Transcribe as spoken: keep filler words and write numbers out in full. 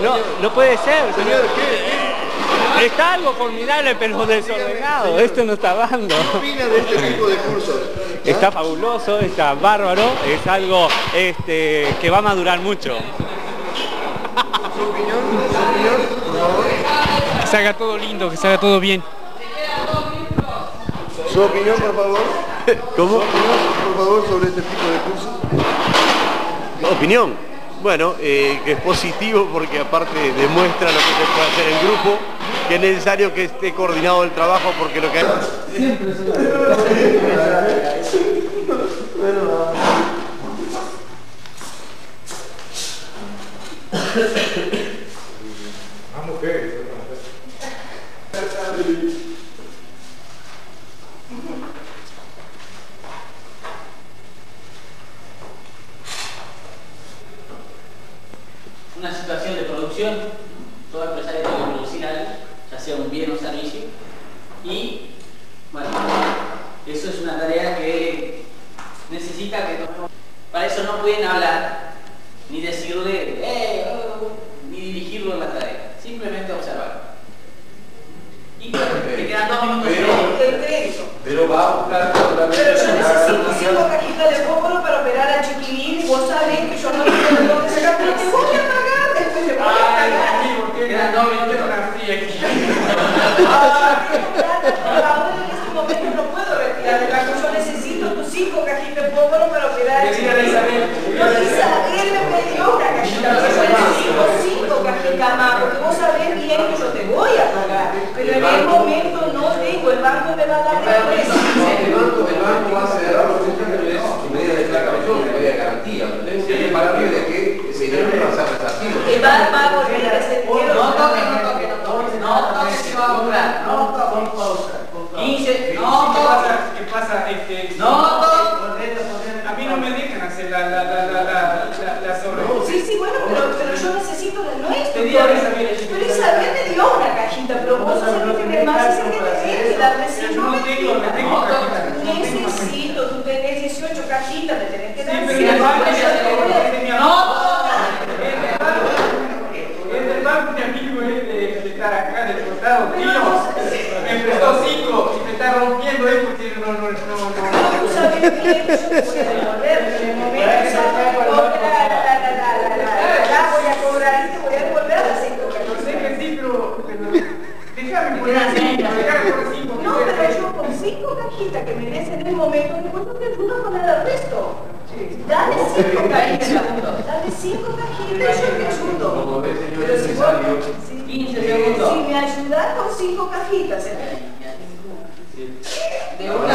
No, no puede ser, señor. ¿Qué? Está algo formidable, pero desordenado. Esto no está dando. ¿Qué opina de este tipo de cursos? Está fabuloso, está bárbaro, es algo este, que va a madurar mucho. ¿Su opinión? ¿Su opinión? Por favor. Que se haga todo lindo, que se haga todo bien. ¿Su opinión, por favor? ¿Cómo? ¿Su opinión, por favor, sobre este tipo de cursos? Opinión. Bueno, eh, que es positivo porque aparte demuestra lo que se puede hacer en grupo, que es necesario que esté coordinado el trabajo porque lo que hay... Una situación de producción, todo empresario debe producir algo, ya sea un bien o servicio, y bueno, eso es una tarea que necesita que tomemos. Para eso no pueden hablar, ni decirle, eh, oh, ni dirigirlo en la tarea, simplemente observar. Y te quedan dos minutos de eso. Pero va a buscar Pero yo necesito cinco cajitas de fósforo para operar al chiquilín y vos sabés que yo no tengo de dónde sacar, pero te voy a pagar, después te voy a pagar. Quedan dos minutos con la fría aquí. Ahora en este momento no puedo retirar el banco, yo necesito tus cinco cajitas de fósforo para operar al chiquilín. No, Isabel me pidió una cajita, yo necesito cinco cajitas más, porque vos sabés bien que yo te voy a pagar, pero en el momento no tengo, el banco me va a dar después. El banco, el banco va a cerrar los funcionarios su medida de declaración, su medida de garantía. Entonces, para mí de que ese dinero no va a ser resarcido. Y va, va a volver a ese dinero. No toque, no toque, no toque, no toque que va a volar, no toque. quince, no toque. ¿Qué pasa? Este, No toque. a mí no me dejan hacer la, la, la, la, la, la, la sobre. Sí, sí, bueno, pero, pero yo necesito la nuestra. Pedí a Isabel. Pero Isabel me dio una cajita, pero vos sos el que tiene más, es el que tenés que darme Pero cinco yo no tengo, no tengo cajitas. Necesito, tú tenés dieciocho cajitas, me tenés que dar Sí, pero cinco. el banco Yo te voy a- tenía... No Es del banco, mi amigo es de, de estar acá, del costado, tío. Me prestó cinco y me está rompiendo ahí porque no, no, no, no. Tú sabes bien que yo te voy a devolver, pero en el momento sabes que cobra la, la, la, la, la, la, la, la, voy a cobrar y te voy a devolver las cinco Yo cajitas. sé que sí, pero... pero déjame poner cinco, déjame poner cinco. No, pero yo con cinco cajitas que me des en el momento, después no te ayudo a poner el resto. Dame cinco cajitas, dame cinco cajitas y yo te ayudo. Como ve, señor Pero si vos, empresario, si, quince eh, segundos. si me ayudas con cinco cajitas, ¿eh? De una